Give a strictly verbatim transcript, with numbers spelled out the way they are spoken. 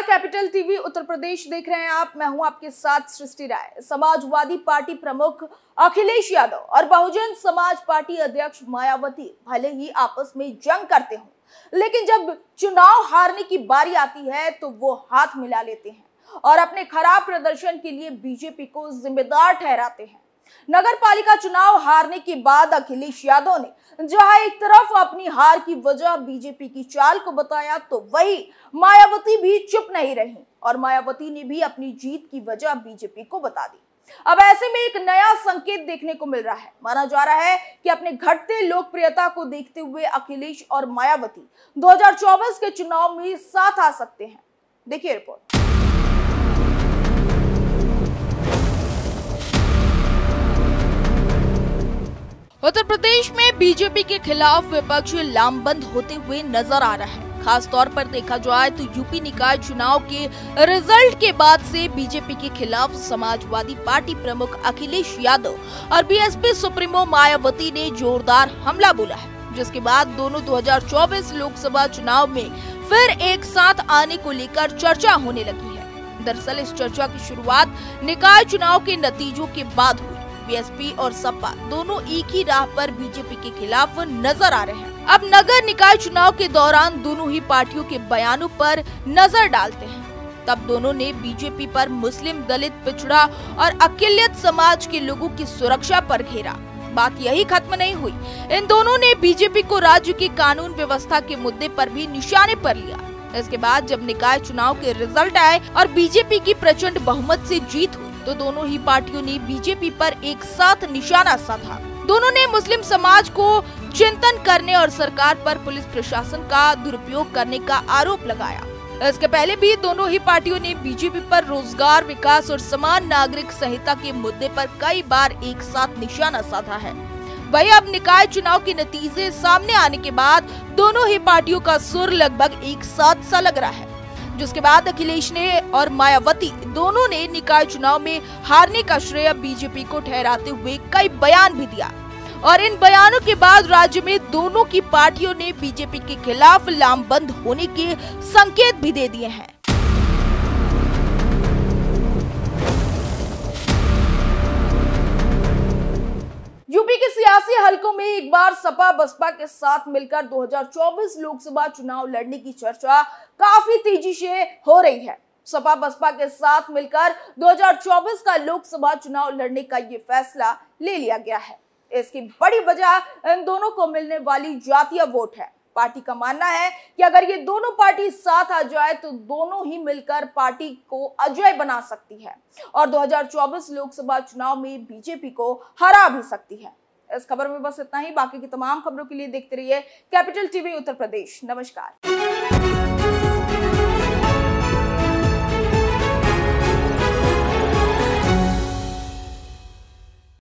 नमस्कार, capital TV Uttar Pradesh देख रहे हैं आप। मैं हूं आपके साथ सृष्टि राय। समाजवादी पार्टी प्रमुख अखिलेश यादव और बहुजन समाज पार्टी अध्यक्ष मायावती भले ही आपस में जंग करते हों, लेकिन जब चुनाव हारने की बारी आती है तो वो हाथ मिला लेते हैं और अपने खराब प्रदर्शन के लिए बीजेपी को जिम्मेदार ठहराते हैं। नगर पालिका चुनाव हारने के बाद अखिलेश यादव ने जहां एक तरफ अपनी हार की वजह बीजेपी की चाल को बताया, तो वही मायावती भी चुप नहीं रही और मायावती ने भी अपनी जीत की वजह बीजेपी को बता दी। अब ऐसे में एक नया संकेत देखने को मिल रहा है। माना जा रहा है कि अपने घटते लोकप्रियता को देखते हुए अखिलेश और मायावती दो हज़ार चौबीस के चुनाव में साथ आ सकते हैं। देखिए रिपोर्ट। उत्तर प्रदेश में बीजेपी के खिलाफ विपक्ष लामबंद होते हुए नजर आ रहा है। खास तौर पर देखा जाए तो यूपी निकाय चुनाव के रिजल्ट के बाद से बीजेपी के खिलाफ समाजवादी पार्टी प्रमुख अखिलेश यादव और बीएसपी सुप्रीमो मायावती ने जोरदार हमला बोला है, जिसके बाद दोनों दो हज़ार चौबीस लोकसभा चुनाव में फिर एक साथ आने को लेकर चर्चा होने लगी है। दरअसल इस चर्चा की शुरुआत निकाय चुनाव के नतीजों के बाद हुई। बीएसपी और सपा दोनों एक ही राह पर बीजेपी के खिलाफ नजर आ रहे हैं। अब नगर निकाय चुनाव के दौरान दोनों ही पार्टियों के बयानों पर नजर डालते हैं। तब दोनों ने बीजेपी पर मुस्लिम, दलित, पिछड़ा और अकिलियत समाज के लोगों की सुरक्षा पर घेरा। बात यही खत्म नहीं हुई, इन दोनों ने बीजेपी को राज्य की कानून व्यवस्था के मुद्दे पर भी निशाने पर लिया। इसके बाद जब निकाय चुनाव के रिजल्ट आए और बीजेपी की प्रचंड बहुमत से जीत हुई, तो दोनों ही पार्टियों ने बीजेपी पर एक साथ निशाना साधा। दोनों ने मुस्लिम समाज को चिंतन करने और सरकार पर पुलिस प्रशासन का दुरुपयोग करने का आरोप लगाया। इसके पहले भी दोनों ही पार्टियों ने बीजेपी पर रोजगार, विकास और समान नागरिक संहिता के मुद्दे पर कई बार एक साथ निशाना साधा है। वही अब निकाय चुनाव के नतीजे सामने आने के बाद दोनों ही पार्टियों का सुर लगभग एक साथ सा लग रहा है, जिसके बाद अखिलेश ने और मायावती दोनों ने निकाय चुनाव में हारने का श्रेय बीजेपी को ठहराते हुए कई बयान भी दिया और इन बयानों के बाद राज्य में दोनों की पार्टियों ने बीजेपी के खिलाफ लामबंद होने के संकेत भी दे दिए हैं। यूपी के सियासी हलकों में एक बार सपा बसपा के साथ मिलकर दो हज़ार चौबीस लोकसभा चुनाव लड़ने की चर्चा काफी तेजी से हो रही है। सपा बसपा के साथ मिलकर दो हज़ार चौबीस का लोकसभा चुनाव लड़ने का ये फैसला ले लिया गया है। इसकी बड़ी वजह इन दोनों को मिलने वाली जातीय वोट है। पार्टी का मानना है कि अगर ये दोनों पार्टी साथ आ जाए तो दोनों ही मिलकर पार्टी को अजेय बना सकती है और दो हज़ार चौबीस लोकसभा चुनाव में बीजेपी को हरा भी सकती है। इस खबर में बस इतना ही। बाकी की तमाम खबरों के लिए देखते रहिए कैपिटल टीवी उत्तर प्रदेश। नमस्कार।